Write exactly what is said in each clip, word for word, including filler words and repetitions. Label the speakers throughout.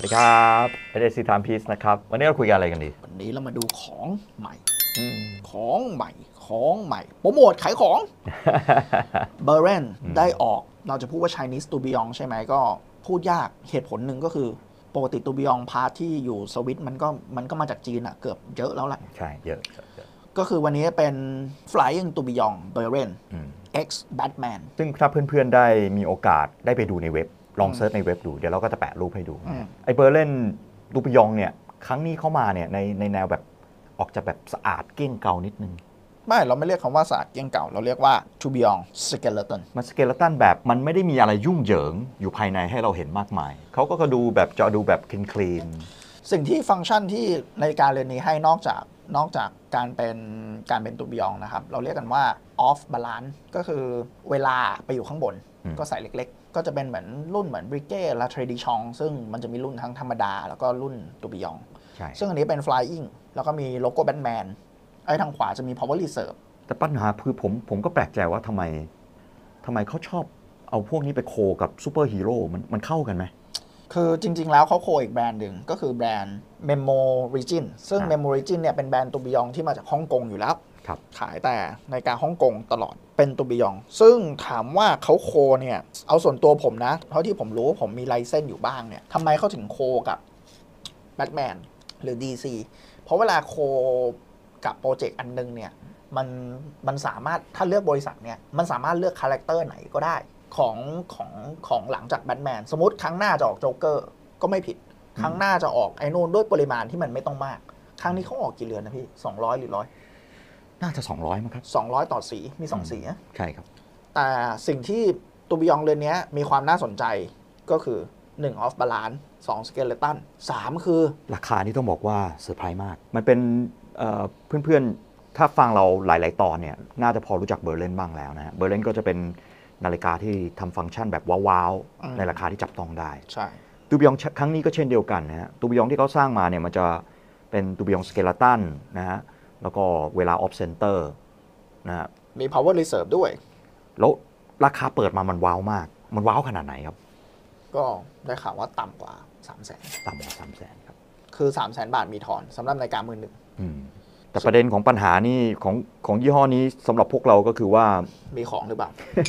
Speaker 1: สวัสดีครับเอเดซีไทม์พีซนะครับวันนี้เราคุยกันอะไรกันดี
Speaker 2: วันนี้เรามาดูของใหม่ของใหม่ของใหม่โปรโมทขายของ เบอร์เรนได้ออกเราจะพูดว่า Chinese Tourbillon ใช่ไหมก็พูดยากเหตุผลหนึ่งก็คือปกติ Tourbillon พาร์ทที่อยู่สวิตมันก็มันก็มาจากจีนอะเกือบเยอะแล้วแหละ
Speaker 1: ใช่เยอะ
Speaker 2: ก็คือวันนี้เป็น Flying Tourbillon เบอร์เรน X Batman
Speaker 1: ซึ่งถ้าเพื่อนๆได้มีโอกาสได้ไปดูในเว็บลองเซิร์ชในเว็บดูเดี๋ยวเราก็จะแปะรูปให้ดูไอ้เบอร์เรนตูปิยองเนี่ยครั้งนี้เข้ามาเนี่ยในในแนวแบบออกจะแบบสะอาดเก้งเกานิดนึง
Speaker 2: ไม่เราไม่เรียกคำว่าสะอาดเก้งเก่าเราเรียกว่า Tourbillon Skeleton
Speaker 1: มันสเกเลตันแบบมันไม่ได้มีอะไรยุ่งเหยิงอยู่ภายในให้เราเห็นมากมายเขาก็ดูแบบจะดูแบบคลีนคลีน
Speaker 2: สิ่งที่ฟังก์ชันที่ในการเรียนนี้ให้นอกจากนอกจากการเป็นการเป็นตูบิยองนะครับเราเรียกกันว่า off balance ก็คือเวลาไปอยู่ข้างบนก็ใส่เล็กๆก็จะเป็นเหมือนรุ่นเหมือนบริเก้และเทรดิชองซึ่งมันจะมีรุ่นทั้งธรรมดาแล้วก็รุ่นตูบิยองซึ่งอันนี้เป็น flying แล้วก็มีโลโก้แบทแมนไอ้ทางขวาจะมี power reserve
Speaker 1: แต่ปัญหาคือผมผมก็แปลกใจว่าทำไมทำไมเขาชอบเอาพวกนี้ไปโคกับซูเปอร์ฮีโร่มันมันเข้ากันไหม
Speaker 2: คือจริงๆแล้วเขาโคอีกแบรนด์หนึ่งก็คือแบรนด์ Memo Region ซึ่ง Memo Region เนี่ยเป็นแบรนด์ตูบิยองที่มาจากฮ่องกงอยู่แล้วขายแต่ในการฮ่องกงตลอดเป็นตูบิยองซึ่งถามว่าเขาโคเนี่ยเอาส่วนตัวผมนะเพราะที่ผมรู้ผมมีไลเซนส์อยู่บ้างเนี่ยทำไมเขาถึงโคกับแบทแมนหรือ ดี ซี เพราะเวลาโคกับโปรเจกต์อันนึงเนี่ยมันมันสามารถถ้าเลือกบริษัทเนี่ยมันสามารถเลือกคาแรคเตอร์ไหนก็ได้ของของของหลังจากแบทแมนสมมติครั้งหน้าจะออกโจ๊กเกอร์ก็ไม่ผิดครั้งหน้าจะออกไอ้นู่นด้วยปริมาณที่มันไม่ต้องมากครั้งนี้เขาออกกี่เรือนนะพี่สองร้อยหรือร้อย
Speaker 1: น่าจะสองร้อยมั้งครับ
Speaker 2: สองร้อยต่อสีมีสองสีนะ
Speaker 1: ใช่ครับ
Speaker 2: แต่สิ่งที่ตูบิยองเรือนนี้มีความน่าสนใจก็คือหนึ่ง off balance สอง skeleton สามคือ
Speaker 1: ราคานี่ต้องบอกว่าเซอร์ไพรส์มากมันเป็นเพื่อนๆถ้าฟังเราหลายๆตอนเนี่ยน่าจะพอรู้จักเบอร์เลนบ้างแล้วนะฮะเบอร์เลนก็จะเป็นนาฬิกาที่ทำฟังก์ชันแบบว้าวๆในราคาที่จับต้องได้
Speaker 2: ใช่
Speaker 1: ตูบิยองครั้งนี้ก็เช่นเดียวกันนะฮะตูบิยองที่เขาสร้างมาเนี่ยมันจะเป็นตูบิยองสเกเลตันนะฮะแล้วก็เวลาออฟเซนเตอร์นะฮะ
Speaker 2: มี power reserve ด้วย
Speaker 1: แล้วราคาเปิดมามันว้าวมากมันว้าวขนาดไหนครับ
Speaker 2: ก็ได้ข่าวว่าต่ำกว่า สามแสน
Speaker 1: ต่ำกว่า สามแสน ครับ
Speaker 2: คือ สามแสน บาทมีถอนสำหรับนาฬิกามือหนึ่ง
Speaker 1: แต่ประเด็นของปัญหานี่ของของยี่ห้อนี้สำหรับพวกเราก็คือว่า
Speaker 2: มีของหรือเปล่า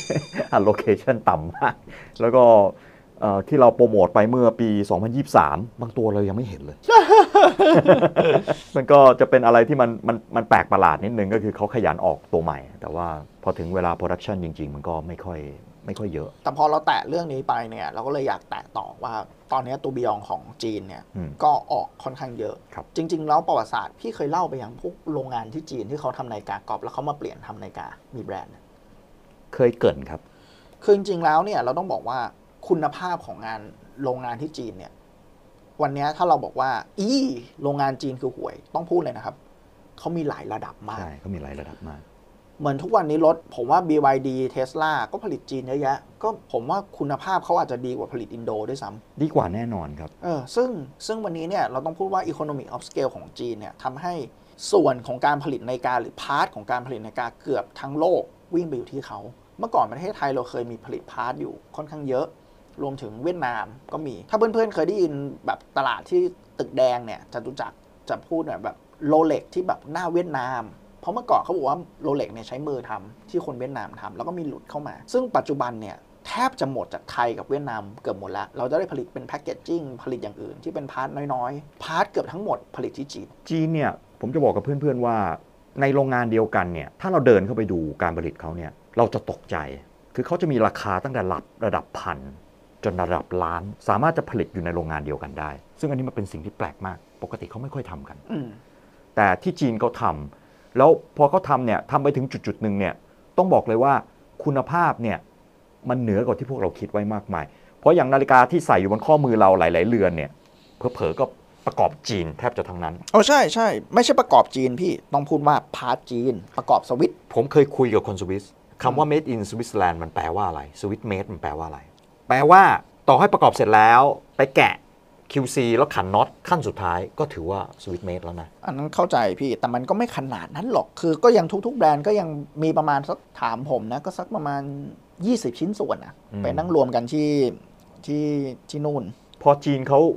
Speaker 1: allocation ต่ำมากแล้วก็ที่เราโปรโมทไปเมื่อปีสองพันยี่สิบสามบางตัวเรายังไม่เห็นเลย มันก็จะเป็นอะไรที่มันมันมันแปลกประหลาดนิดนึงก็คือเขาขยันออกตัวใหม่แต่ว่าพอถึงเวลาโปรดักชันจริงๆมันก็ไม่ค่อยไม่ค่อยเยอะ
Speaker 2: แต่พอเราแตะเรื่องนี้ไปเนี่ยเราก็เลยอยากแตะต่อว่าตอนนี้ตูบิยองของจีนเนี่ยก็ออกค่อนข้างเยอะจริงๆแล้วประวัติศาสตร์พี่เคยเล่าไปยังพวกโรงงานที่จีนที่เขาทำนาฬิกากรอบแล้วเขามาเปลี่ยนทำนาฬิกามีแบรนด์
Speaker 1: เคยเกิดครับ
Speaker 2: คือจริงๆแล้วเนี่ยเราต้องบอกว่าคุณภาพของงานโรงงานที่จีนเนี่ยวันนี้ถ้าเราบอกว่าอีโรงงานจีนคือห่วยต้องพูดเลยนะครับเขามีหลายระดับมาก
Speaker 1: ใช่เขามีหลายระดับมาก
Speaker 2: เหมือนทุกวันนี้รถผมว่า บี วาย ดี Tesla ก็ผลิตจีนเยอะแยะก็ผมว่าคุณภาพเขาอาจจะดีกว่าผลิตอินโดด้วยซ้
Speaker 1: ำดีกว่าแน่นอนครับ
Speaker 2: เออซึ่งซึ่งวันนี้เนี่ยเราต้องพูดว่า Economy of Scale ของจีนเนี่ยทำให้ส่วนของการผลิตนาฬิกาหรือพาร์ทของการผลิตนาฬิกาเกือบทั้งโลกวิ่งไปอยู่ที่เขาเมื่อก่อนประเทศไทยเราเคยมีผลิตพาร์ทอยู่ค่อนข้างเยอะรวมถึงเวียดนามก็มีถ้าเพื่อนๆเคยได้ยินแบบตลาดที่ตึกแดงเนี่ยจะรู้จักจะพูดแบบโรเล็กที่แบบหน้าเวียดนามเพราะเมื่อก่อนเขาบอกว่าโรเล็กเนี่ยใช้มือทำที่คนเวียดนามทำแล้วก็มีหลุดเข้ามาซึ่งปัจจุบันเนี่ยแทบจะหมดจากไทยกับเวียดนามเกือบหมดแล้วเราจะได้ผลิตเป็นแพคเกจจิ้งผลิตอย่างอื่นที่เป็นพาร์ทน้อยๆพาร์ทเกือบทั้งหมดผลิตที่จีน
Speaker 1: จีนเนี่ยผมจะบอกกับเพื่อนๆว่าในโรงงานเดียวกันเนี่ยถ้าเราเดินเข้าไปดูการผลิตเขาเนี่ยเราจะตกใจคือเขาจะมีราคาตั้งแต่ระดับระดับพันจนระดับล้านสามารถจะผลิตอยู่ในโรงงานเดียวกันได้ซึ่งอันนี้มันเป็นสิ่งที่แปลกมากปกติเขาไม่ค่อยทำกันแต่ที่จีนเขาทำแล้วพอเขาทำเนี่ยทำไปถึงจุดๆหนึ่งเนี่ยต้องบอกเลยว่าคุณภาพเนี่ยมันเหนือกว่าที่พวกเราคิดไว้มากมายเพราะอย่างนาฬิกาที่ใส่อยู่บนข้อมือเราหลายๆเรือนเนี่ยเผลอๆก็ประกอบจีนแทบจะทั้งนั้น
Speaker 2: โอ้ใช่ใช่ไม่ใช่ประกอบจีนพี่ต้องพูดว่าพาร์ทจีนประกอบสวิต
Speaker 1: ผมเคยคุยกับคนสวิสคำว่า made in Switzerland มันแปลว่าอะไร Swiss made มันแปลว่าอะไรแปลว่าต่อให้ประกอบเสร็จแล้วไปแกะ คิว ซี แล้วขันน็อตขั้นสุดท้ายก็ถือว่า Swiss made แล้วนะ
Speaker 2: อันนั้นเข้าใจพี่แต่มันก็ไม่ขนาดนั้นหรอกคือก็ยังทุกๆแบรนด์ก็ยังมีประมาณสักถามผมนะก็สักประมาณยี่สิบชิ้นส่วนนะไปนั่งรวมกันที่ที่ที่นู่น
Speaker 1: พอจีนเขา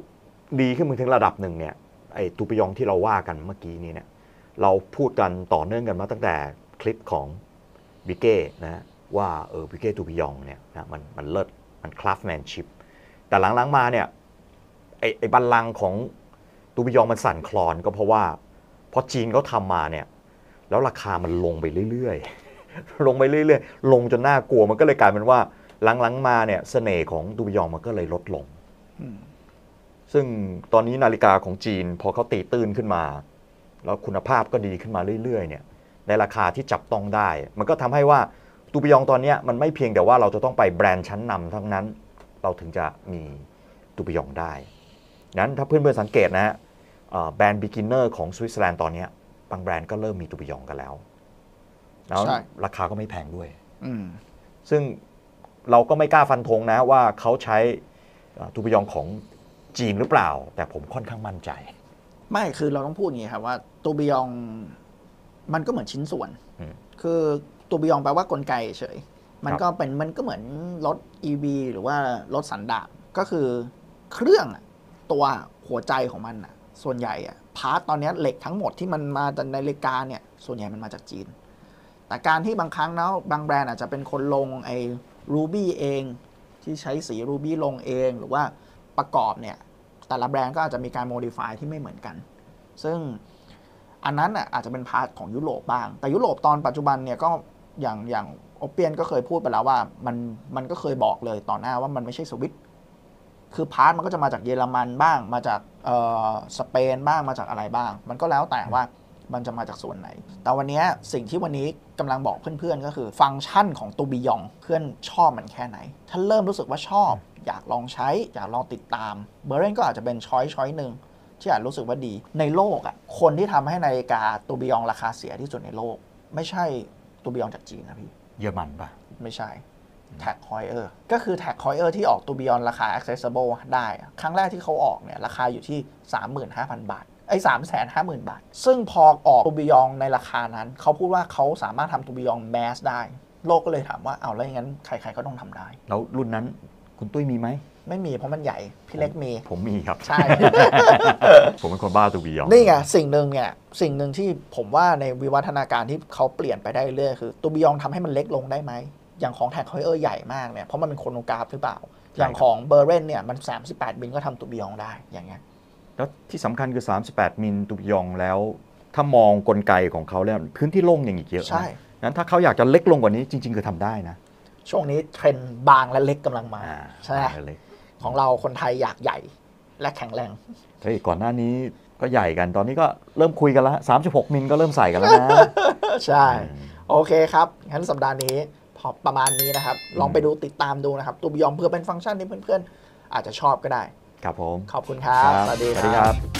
Speaker 1: ดีขึ้นมาถึงระดับหนึ่งเนี่ยไอ้ตูปิยองที่เราว่ากันเมื่อกี้นี้เนี่ยเราพูดกันต่อเนื่องกันมาตั้งแต่คลิปของบิเก้นะว่าเออบิเก้ตูปิยองเนี่ยนะมันมันเลิศมันคราฟแมนชิพแต่หลังๆมาเนี่ยไอ้ไอ้บัลลังก์ของตูปิยองมันสั่นคลอนก็เพราะว่าพอจีนเขาทำมาเนี่ยแล้วราคามันลงไปเรื่อยๆลงไปเรื่อยๆลงจนน่ากลัวมันก็เลยกลายเป็นว่าหลังๆมาเนี่ยเสน่ห์ของตูปิยองมันก็เลยลดลงซึ่งตอนนี้นาฬิกาของจีนพอเขาตีตื้นขึ้นมาแล้วคุณภาพก็ดีขึ้นมาเรื่อยๆเนี่ยในราคาที่จับต้องได้มันก็ทำให้ว่าตูปิยองตอนนี้มันไม่เพียงแต่ว่าเราจะต้องไปแบรนด์ชั้นนำทั้งนั้นเราถึงจะมีตูปิยองได้นั้นถ้าเพื่อนๆสังเกตนะฮะแบรนด์ beginner ของสวิตเซอร์แลนด์ตอนนี้บางแบรนด์ก็เริ่มมีตูปิยองกันแล้วแล้วราคาก็ไม่แพงด้วยซึ่งเราก็ไม่กล้าฟันธงนะว่าเขาใช้ตูปิยองของจีนหรือเปล่าแต่ผมค่อนข้างมั่นใจ
Speaker 2: ไม่คือเราต้องพูดอย่างนี้ครับว่าตูปิยองมันก็เหมือนชิ้นส่วนคือตูปิยองแปลว่ากลไกเฉยมันก็เป็นมันก็เหมือนรถ อี วี หรือว่ารถสันดาปก็คือเครื่องตัวหัวใจของมันอ่ะส่วนใหญ่อ่ะพาร์ทตอนนี้เหล็กทั้งหมดที่มันมาจากในนาฬิกาเนี่ยส่วนใหญ่มันมาจากจีนแต่การที่บางครั้งนะบางแบรนด์อาจจะเป็นคนลงไอ้รูบี้เองที่ใช้สีรูบี้ลงเองหรือว่าประกอบเนี่ยแต่ละแบรนด์ก็อาจจะมีการโมดิฟายที่ไม่เหมือนกันซึ่งอันนั้นอ่ะอาจจะเป็นพาร์ทของยุโรปบ้างแต่ยุโรปตอนปัจจุบันเนี่ยก็อย่างอย่างโอเปียนก็เคยพูดไปแล้วว่ามันมันก็เคยบอกเลยต่อหน้าว่ามันไม่ใช่สวิตคือพาร์ทมันก็จะมาจากเยอรมันบ้างมาจากเอ่อสเปนบ้างมาจากอะไรบ้างมันก็แล้วแต่ว่ามันจะมาจากส่วนไหนแต่วันนี้สิ่งที่วันนี้กำลังบอกเพื่อนๆก็คือฟังก์ชันของตูบิยองเพื่อนชอบมันแค่ไหนถ้าเริ่มรู้สึกว่าชอบอยากลองใช้อยากลองติดตามเบอร์เรนก็อาจจะเป็นช้อยช้อยหนึ่งที่อาจรู้สึกว่าดีในโลกอ่ะคนที่ทำให้นาฬิกาตูบิยองราคาเสียที่สุดในโลกไม่ใช่ตูบิยองจากจีนนะพี่
Speaker 1: เยอรมันป่ะ
Speaker 2: ไม่ใช่แท็กฮอยเออร์ก็คือแท็กฮอยเออร์ที่ออกตูบิยองราคา accessible ได้ครั้งแรกที่เขาออกเนี่ยราคาอยู่ที่ สามหมื่นห้าพัน บาทไอ้ สามแสนห้าหมื่น บาทซึ่งพอออกตูบิยองในราคานั้นเขาพูดว่าเขาสามารถทำตูบิยองแมสได้โลกก็เลยถามว่าเอาแล้วอย่างนั้นใครๆก็ต้องทำได้
Speaker 1: แล้วรุ่นนั้นคุณตุ้ยมีไหม
Speaker 2: ไม่มีเพราะมันใหญ่พี่เล็กมี
Speaker 1: ผมมีครับ
Speaker 2: ใช่
Speaker 1: ผมเป็นคนบ้าตูบิยอง
Speaker 2: นี่ไงสิ่งหนึ่งเนี่ยสิ่งหนึ่งที่ผมว่าในวิวัฒนาการที่เขาเปลี่ยนไปได้เรื่อยคือตูบิยองทำให้มันเล็กลงได้ไหมอย่างของแท็กฮอยเออร์ใหญ่มากเนี่ยเพราะมันเป็นโครโนกราฟหรือเปล่าอย่างของเบอร์เรนเนี่ยมันสามสิบแปดมิลก็ทำตูบิยองได้อย่างเงี้ย
Speaker 1: แล้วที่สำคัญคือสามสิบแปดมิลตูบิยองแล้วถ้ามองกลไกของเขาแล้วพื้นที่โล่งอย่างอีกเยอะ
Speaker 2: ใช่
Speaker 1: งั้นถ้าเขาอยากจะเล็กลงกว่านี้จริงๆคือทำได้นะ
Speaker 2: ช่วงนี้เทรนด์บางและเล็กกำลังมาใช่ไหมของเราคนไทยอยากใหญ่และแข็งแรง
Speaker 1: เฮ้ยก่อนหน้านี้ก็ใหญ่กันตอนนี้ก็เริ่มคุยกันแล้วสามสิบหกมิลก็เริ่มใส่กันแล้วนะ
Speaker 2: ใช่โอเคครับงั้นสัปดาห์นี้พอประมาณนี้นะครับลองไปดูติดตามดูนะครับตูบิยองเพื่อเป็นฟังก์ชันที่เพื่อนๆอาจจะชอบก็ได้
Speaker 1: ครับผม
Speaker 2: ขอบคุณครับ
Speaker 1: สวัสดีครับ